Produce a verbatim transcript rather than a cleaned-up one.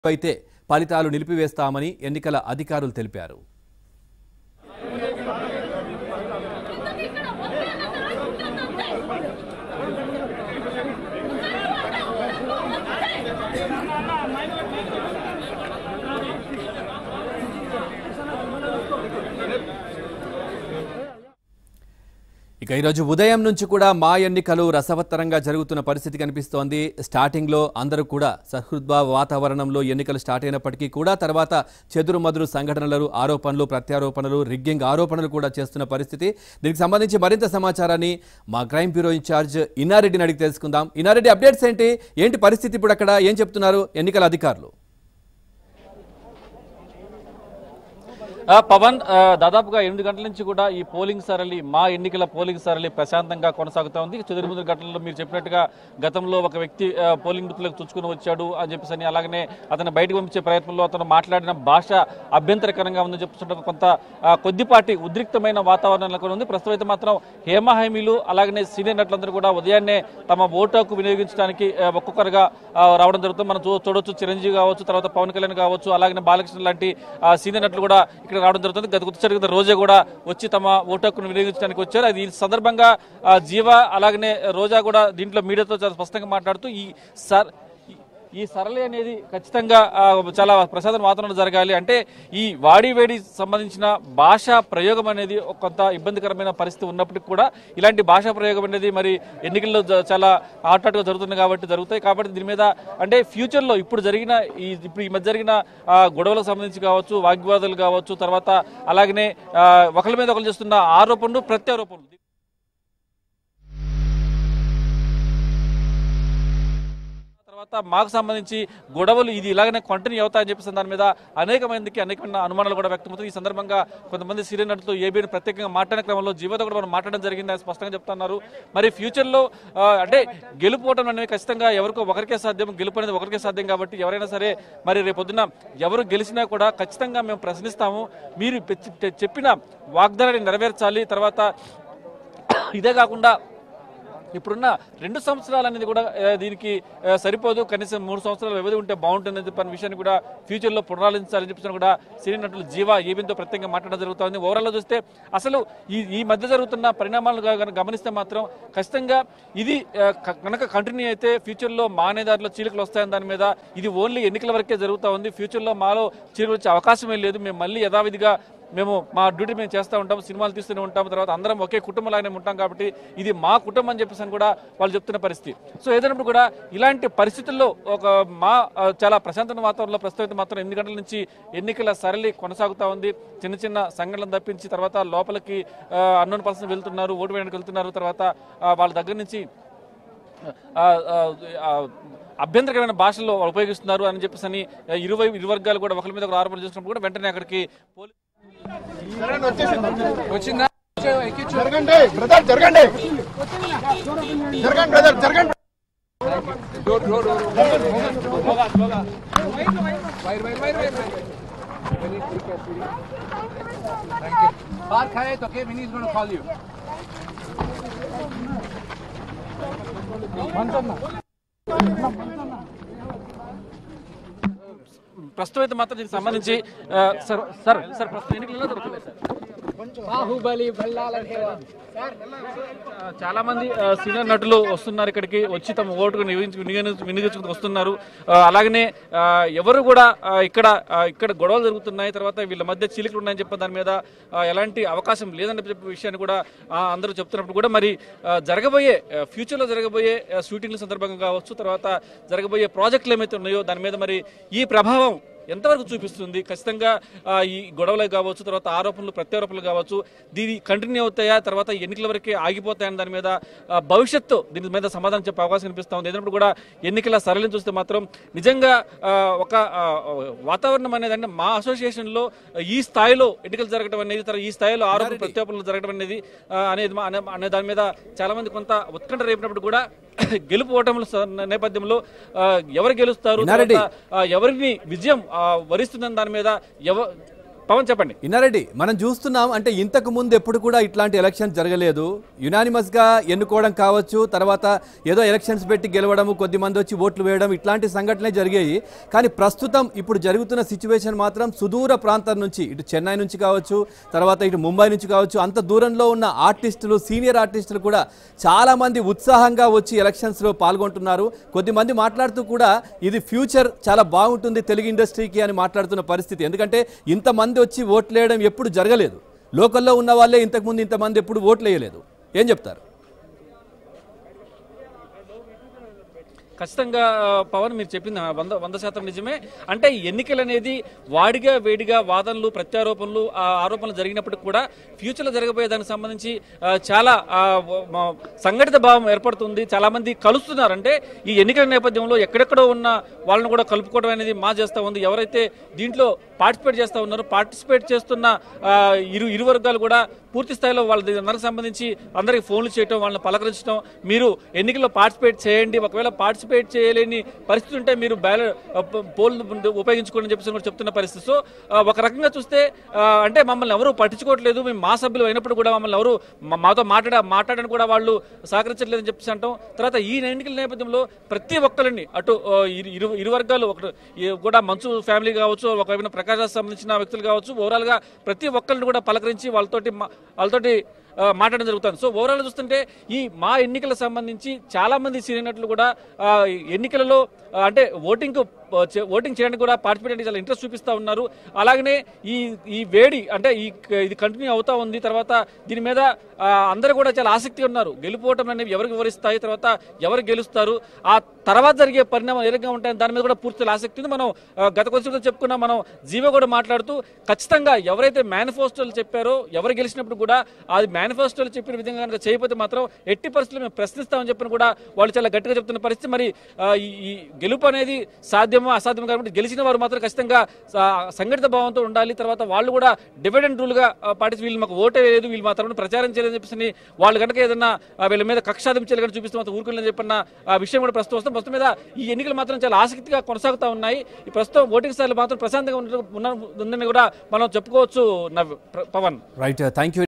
అయితే ఫలితాలు నిలిపివేస్తామని ఎన్నికల అధికారులు తెలిపారు. ఇక ఈరోజు ఉదయం నుంచి కూడా మా ఎన్నికలు రసవత్తరంగా జరుగుతున్న పరిస్థితి కనిపిస్తోంది. స్టార్టింగ్లో అందరూ కూడా సహృద్భావ వాతావరణంలో ఎన్నికలు స్టార్ట్ అయినప్పటికీ కూడా తర్వాత చెదురుమదురు సంఘటనలు, ఆరోపణలు, ప్రత్యారోపణలు, రిగ్గింగ్ ఆరోపణలు కూడా చేస్తున్న పరిస్థితి. దీనికి సంబంధించి మరింత సమాచారాన్ని మా క్రైమ్ బ్యూరో ఇన్ఛార్జ్ ఇన్నారెడ్డిని అడిగి తెలుసుకుందాం. ఇన్నారెడ్డి, అప్డేట్స్ ఏంటి ఏంటి పరిస్థితి ఇప్పుడు అక్కడ ఏం చెప్తున్నారు ఎన్నికల అధికారులు? పవన్, దాదాపుగా ఎనిమిది గంటల నుంచి కూడా ఈ పోలింగ్ సరళి మా ఎన్నికల పోలింగ్ సరళి ప్రశాంతంగా కొనసాగుతూ ఉంది. చెదురుముదురు ఘటనలో మీరు చెప్పినట్టుగా గతంలో ఒక వ్యక్తి పోలింగ్ బూత్లకు తుచ్చుకుని వచ్చాడు అని చెప్పేసి అని, అలాగనే అతను బయటకు పంపించే ప్రయత్నంలో అతను మాట్లాడిన భాష అభ్యంతరకరంగా ఉందని చెప్తుంటే కొంత కొద్దిపాటి ఉద్రిక్తమైన వాతావరణం నెలకొని ఉంది. ప్రస్తుతం అయితే మాత్రం హేమహామీలు అలాగనే సీనియర్ నటులందరూ కూడా ఉదయాన్నే తమ ఓటు హక్కు వినియోగించడానికి ఒక్కొక్కరుగా రావడం జరుగుతుంది. మనం చూడొచ్చు, చిరంజీవి కావచ్చు, తర్వాత పవన్ కళ్యాణ్ కావచ్చు, అలాగే బాలకృష్ణ లాంటి సీనియర్ నటులు కూడా ఇక్కడ రావడం జరుగుతుంది. గత గుర్తు రోజా కూడా వచ్చి తమ ఓటు హక్కును వినియోగించడానికి వచ్చారు. అది ఈ సందర్భంగా జీవ అలాగనే రోజా కూడా దీంట్లో మీడియాతో చాలా స్పష్టంగా మాట్లాడుతూ ఈ సార్ ఈ సరళి అనేది ఖచ్చితంగా చాలా ప్రశాంత వాతావరణం జరగాలి, అంటే ఈ వాడి వేడి సంబంధించిన భాషా ప్రయోగం అనేది కొంత ఇబ్బందికరమైన పరిస్థితి ఉన్నప్పటికీ కూడా ఇలాంటి భాషా ప్రయోగం అనేది మరి ఎన్నికల్లో చాలా ఆటాటుగా జరుగుతుంది కాబట్టి జరుగుతాయి కాబట్టి దీని మీద అంటే ఫ్యూచర్లో ఇప్పుడు జరిగిన ఈ ఇప్పుడు ఈ మధ్య జరిగిన గొడవలకు సంబంధించి కావచ్చు, వాగ్వాదాలు కావచ్చు, తర్వాత అలాగనే ఒకరి మీద ఒకరు చేస్తున్న ఆరోపణలు, ప్రత్యారోపణలు, తర్వాత మాకు సంబంధించి గొడవలు ఇది ఇలాగనే కంటిన్యూ అవుతాయని చెప్పేసి దాని మీద అనేక మందికి అనేకమైన అనుమానాలు కూడా వ్యక్తమవుతాయి. ఈ సందర్భంగా కొంతమంది సీనియర్ నటులతో ఏబీని ప్రత్యేకంగా మాట్లాడిన క్రమంలో జీవతో కూడా మనం మాట్లాడడం జరిగింది అని స్పష్టంగా చెప్తున్నారు. మరి ఫ్యూచర్లో అంటే గెలుపోవడం అనేది ఖచ్చితంగా ఎవరికో ఒకరికే సాధ్యం, గెలుపు అనేది ఒకరికే సాధ్యం కాబట్టి ఎవరైనా సరే మరి రేపొద్దున ఎవరు గెలిచినా కూడా ఖచ్చితంగా మేము ప్రశ్నిస్తాము, మీరు చెప్పిన వాగ్దానాన్ని నెరవేర్చాలి. తర్వాత ఇదే కాకుండా ఇప్పుడున్న రెండు సంవత్సరాలు అనేది కూడా దీనికి సరిపోదు, కనీసం మూడు సంవత్సరాల వ్యవధి ఉంటే బాగుంటుందని చెప్పిన విషయాన్ని కూడా ఫ్యూచర్లో పునరాలించాలని చెప్పి కూడా సీనియర్ నటులు జీవ ఏబీతో ప్రత్యేకంగా మాట్లాడడం జరుగుతుంది. ఓవరాల్గా చూస్తే అసలు ఈ ఈ మధ్య జరుగుతున్న పరిణామాలు గమనిస్తే మాత్రం ఖచ్చితంగా ఇది కనుక కంటిన్యూ అయితే ఫ్యూచర్లో మా అనేదారిలో చీలికలు వస్తాయని దాని మీద ఇది ఓన్లీ ఎన్నికల వరకే జరుగుతూ ఉంది. ఫ్యూచర్లో మాలో చీలికలు వచ్చే అవకాశమే లేదు. మేము మళ్ళీ యథావిధిగా మేము మా డ్యూటీ మేము చేస్తూ ఉంటాం, సినిమాలు తీస్తూనే ఉంటాం, తర్వాత అందరం ఒకే కుటుంబంలాగానే ఉంటాం కాబట్టి ఇది మా కుటుంబం అని చెప్పేసి అని కూడా వాళ్ళు చెప్తున్న పరిస్థితి. సో ఏదైనప్పుడు కూడా ఇలాంటి పరిస్థితుల్లో ఒక మా చాలా ప్రశాంతమైన వాతావరణంలో ప్రస్తుతం మాత్రం ఎనిమిది గంటల నుంచి ఎన్నికల సరళి కొనసాగుతూ ఉంది. చిన్న చిన్న సంఘటనలు తప్పించి తర్వాత లోపలికి అన్నోన్ పర్సన్ వెళ్తున్నారు, ఓటు వేయడానికి వెళ్తున్నారు, తర్వాత వాళ్ళ దగ్గర నుంచి అభ్యంతరకరమైన భాషల్లో ఉపయోగిస్తున్నారు అని చెప్పేసి అని ఇరువై ఇరు వర్గాలు కూడా ఒకరి మీద ఒక ఆరోపణ చేసినప్పుడు కూడా వెంటనే అక్కడికి పోలీసు వచ్చిందా జరగండి బ్రదర్ జరగండి జరగండి బ్రదర్ జరగండి పార్క్ है तो के Mini is gonna call you ప్రస్తుతం అయితే మాత్రం దీనికి సంబంధించి సార్ సార్ సార్ ప్రస్తుతం ఎన్నికలలో జరుగుతున్నాయి సార్. బాహుబలి చాలా మంది సీనియర్ నటులు వస్తున్నారు, ఇక్కడికి వచ్చి తమ ఓటుకు వినియోగించుకు వస్తున్నారు. అలాగనే ఎవరు కూడా ఇక్కడ ఇక్కడ గొడవలు జరుగుతున్నాయి, తర్వాత వీళ్ళ మధ్య చీలికలు ఉన్నాయని చెప్పి దాని మీద ఎలాంటి అవకాశం లేదని చెప్పే విషయాన్ని కూడా అందరూ చెప్తున్నప్పుడు కూడా మరి జరగబోయే ఫ్యూచర్లో జరగబోయే షూటింగ్ల సందర్భంగా కావచ్చు, తర్వాత జరగబోయే ప్రాజెక్టులు ఏమైతే ఉన్నాయో దాని మీద మరి ఈ ప్రభావం ఎంతవరకు చూపిస్తుంది, ఖచ్చితంగా ఈ గొడవలు కావచ్చు, తర్వాత ఆరోపణలు, ప్రత్యారోపణలు కావచ్చు, దీని కంటిన్యూ అవుతాయా, తర్వాత ఎన్నికల వరకే ఆగిపోతాయని దాని మీద భవిష్యత్తు దీని మీద సమాధానం చెప్పే అవకాశం కనిపిస్తూ ఉంది. ఏదైనప్పుడు కూడా ఎన్నికల సరళిని చూస్తే మాత్రం నిజంగా ఒక వాతావరణం అనేది అంటే మా అసోసియేషన్లో ఈ స్థాయిలో ఎన్నికలు జరగడం అనేది, తర్వాత ఈ స్థాయిలో ఆరోపణ ప్రత్యారోపణలు జరగడం అనేది అనేది అనే దాని మీద చాలా మంది కొంత ఉత్కంఠ రేపినప్పుడు కూడా గెలుపు ఓటముల నేపథ్యంలో ఎవరు గెలుస్తారు, ఎవరిని విజయం వరిస్తుందని దాని మీద ఎవ పవన్ చెప్పండి. ఇన్నారెడ్డి, మనం చూస్తున్నాం అంటే ఇంతకు ముందు ఎప్పుడు కూడా ఇట్లాంటి ఎలక్షన్స్ జరగలేదు. యునానిమస్గా ఎన్నుకోవడం కావచ్చు, తర్వాత ఏదో ఎలక్షన్స్ పెట్టి గెలవడము, కొద్ది మంది వచ్చి ఓట్లు వేయడం, ఇట్లాంటి సంఘటనలే జరిగాయి. కానీ ప్రస్తుతం ఇప్పుడు జరుగుతున్న సిచ్యువేషన్ మాత్రం సుదూర ప్రాంతం నుంచి, ఇటు చెన్నై నుంచి కావచ్చు, తర్వాత ఇటు ముంబై నుంచి కావచ్చు, అంత దూరంలో ఉన్న ఆర్టిస్టులు, సీనియర్ ఆర్టిస్టులు కూడా చాలామంది ఉత్సాహంగా వచ్చి ఎలక్షన్స్లో పాల్గొంటున్నారు. కొద్దిమంది మాట్లాడుతూ కూడా ఇది ఫ్యూచర్ చాలా బాగుంటుంది తెలుగు ఇండస్ట్రీకి అని మాట్లాడుతున్న పరిస్థితి. ఎందుకంటే ఇంతమంది వచ్చి ఓట్లు వేయడం ఎప్పుడు జరగలేదు. లోకల్లో ఉన్న వాళ్ళే ఇంతకుముందు ఇంతమంది ఎప్పుడు ఓట్లు వేయలేదు. ఏం చెప్తారు? ఖచ్చితంగా పవన్ మీరు చెప్పింది వంద వంద శాతం నిజమే. అంటే ఎన్నికలు అనేది వాడిగా వేడిగా వాదనలు, ప్రత్యారోపణలు, ఆరోపణలు జరిగినప్పటికీ కూడా ఫ్యూచర్లో జరగబోయే దానికి సంబంధించి చాలా సంఘటిత భావం ఏర్పడుతుంది. చాలా మంది కలుస్తున్నారు. అంటే ఈ ఎన్నికల నేపథ్యంలో ఎక్కడెక్కడో ఉన్న వాళ్ళని కూడా కలుపుకోవడం అనేది మా చేస్తూ ఉంది. ఎవరైతే దీంట్లో పార్టిసిపేట్ చేస్తూ ఉన్నారో, పార్టిసిపేట్ చేస్తున్న ఇరు ఇరు వర్గాలు కూడా పూర్తి స్థాయిలో వాళ్ళ దానికి సంబంధించి అందరికీ ఫోన్లు చేయటం, వాళ్ళని పలకరించడం, మీరు ఎన్నికల్లో పార్టిసిపేట్ చేయండి, ఒకవేళ పార్టిసిపేట్ చేయలేని పరిస్థితి ఉంటే మీరు బ్యాలెట్ పోల్ ఉపయోగించుకోండి అని చెప్పేసి కూడా చెప్తున్న పరిస్థితి. సో ఒక రకంగా చూస్తే అంటే మమ్మల్ని ఎవరు పట్టించుకోవట్లేదు, మేము మా సభ్యులు అయినప్పుడు కూడా మమ్మల్ని ఎవరు మాతో మాట్లాడ మాట్లాడడానికి కూడా వాళ్ళు సహకరించట్లేదని చెప్పేసి అంటాం. తర్వాత ఈ ఎన్నికల నేపథ్యంలో ప్రతి ఒక్కరిని అటు ఇరు ఇరు వర్గాలు ఒకటి కూడా మంచు ఫ్యామిలీ కావచ్చు, ఒకవైపు ప్రకాశానికి సంబంధించిన వ్యక్తులు కావచ్చు, ఓవరాల్గా ప్రతి ఒక్కరిని కూడా పలకరించి వాళ్ళతోటి వాళ్ళతోటి మాట్లాడడం జరుగుతుంది. సో ఓవరాల్ చూస్తుంటే ఈ మా ఎన్నికలకు సంబంధించి చాలా మంది సీనియర్ నటులు కూడా ఎన్నికలలో అంటే ఓటింగ్ ఓటింగ్ చేయడానికి కూడా పార్టిసిపేట్ అంటే చాలా ఇంట్రెస్ట్ చూపిస్తూ ఉన్నారు. అలాగనే ఈ ఈ వేడి అంటే ఈ ఇది కంటిన్యూ అవుతూ ఉంది. తర్వాత దీని మీద అందరూ కూడా చాలా ఆసక్తిగా ఉన్నారు. గెలుపోవటం అనేవి ఎవరికి వివరిస్తాయి, తర్వాత ఎవరు గెలుస్తారు, ఆ తర్వాత జరిగే పరిణామం ఏ రకంగా ఉంటాయని దాని మీద కూడా పూర్తి ఆసక్తి ఉంది. మనం గత కొంచెం చెప్పుకున్నా, మనం జీవో కూడా మాట్లాడుతూ ఖచ్చితంగా ఎవరైతే మేనిఫెస్టోలు చెప్పారో, ఎవరు గెలిచినప్పుడు కూడా అది మేనిఫెస్టోలు చెప్పిన విధంగా కనుక చేయకపోతే మాత్రం ఎట్టి పరిస్థితుల్లో మేము ప్రశ్నిస్తామని చెప్పిన కూడా వాళ్ళు చాలా గట్టిగా చెప్తున్న పరిస్థితి. మరి ఈ గెలుపు అనేది సాధ్యమో అసాధ్యం కాబట్టి గెలిచిన వారు మాత్రం ఖచ్చితంగా సంఘటిత భావంతో ఉండాలి. తర్వాత వాళ్ళు కూడా డివైడెండ్ రూల్ గా పాటించి వీళ్ళు మాకు ఓటే లేదు, వీళ్ళు మా తరఫున ప్రచారం చేయలేదని చెప్పేసి వాళ్ళు కనుక ఏదన్నా వీళ్ళ మీద కక్షాదించాలి కనుక చూపిస్తూ మాత్రం ఊరుకోలేదని చెప్పిన విషయం కూడా ప్రస్తుతం వస్తాం. ప్రస్తుతం మీద ఈ ఎన్నికలు మాత్రం చాలా ఆసక్తిగా కొనసాగుతూ ఉన్నాయి. ఈ ప్రస్తుతం ఓటింగ్ స్థాయిలో మాత్రం ప్రశాంతంగా ఉందని కూడా మనం చెప్పుకోవచ్చు. Pawan, right, thank you.